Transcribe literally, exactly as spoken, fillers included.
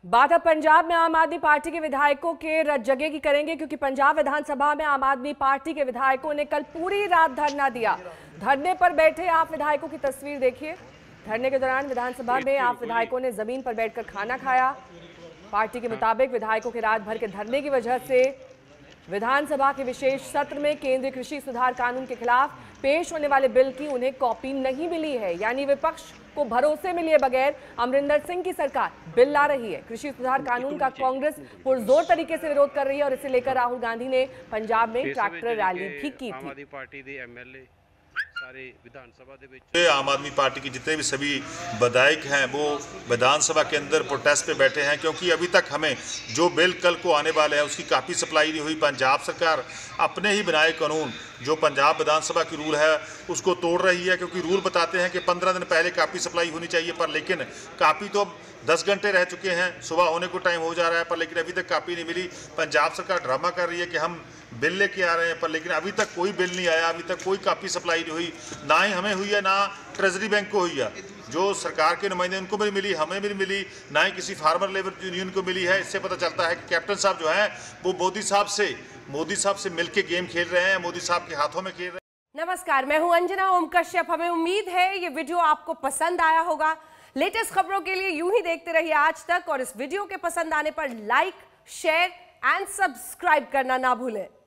बात अब पंजाब में आम आदमी पार्टी के विधायकों के रत जगह की करेंगे, क्योंकि पंजाब विधानसभा में आम आदमी पार्टी के विधायकों ने कल पूरी रात धरना दिया। धरने पर बैठे आप विधायकों की तस्वीर देखिए। धरने के दौरान विधानसभा में आप विधायकों ने जमीन पर बैठकर खाना खाया। पार्टी के मुताबिक विधायकों के रात भर के धरने की वजह से विधानसभा के विशेष सत्र में केंद्रीय कृषि सुधार कानून के खिलाफ पेश होने वाले बिल की उन्हें कॉपी नहीं मिली है। यानी विपक्ष को भरोसे में लिए बगैर अमरिंदर सिंह की सरकार बिल ला रही है। कृषि सुधार कानून का कांग्रेस पुरजोर तरीके से विरोध कर रही है और इसे लेकर राहुल गांधी ने पंजाब में ट्रैक्टर रैली भी की थी। आम आदमी पार्टी की जितने भी सभी विधायक हैं वो विधानसभा के अंदर प्रोटेस्ट पे बैठे हैं, क्योंकि अभी तक हमें जो बिल कल को आने वाले हैं उसकी काफ़ी सप्लाई नहीं हुई। पंजाब सरकार अपने ही बनाए कानून जो पंजाब विधानसभा की रूल है उसको तोड़ रही है, क्योंकि रूल बताते हैं कि पंद्रह दिन पहले कापी सप्लाई होनी चाहिए, पर लेकिन कापी तो दस घंटे रह चुके हैं, सुबह होने को टाइम हो जा रहा है, पर लेकिन अभी तक कापी नहीं मिली। पंजाब सरकार ड्रामा कर रही है कि हम बिल लेके आ रहे हैं, पर लेकिन अभी तक कोई बिल नहीं आया, अभी तक कोई कापी सप्लाई नहीं हुई। ना ही हमें हुई है, ना ट्रेजरी बैंक को हुई है। जो सरकार के नुमाइंदे उनको भी मिली, हमें भी मिली, ना ही किसी फार्मर लेबर यूनियन को मिली है। इससे पता चलता है कि कैप्टन साहब जो हैं वो मोदी साहब से मोदी साहब से मिलके गेम खेल रहे हैं, मोदी साहब के हाथों में खेल रहे हैं। नमस्कार, मैं हूं अंजना ओम कश्यप। हमें उम्मीद है ये वीडियो आपको पसंद आया होगा। लेटेस्ट खबरों के लिए यूं ही देखते रहिए आज तक, और इस वीडियो के पसंद आने पर लाइक, शेयर एंड सब्सक्राइब करना ना भूलें।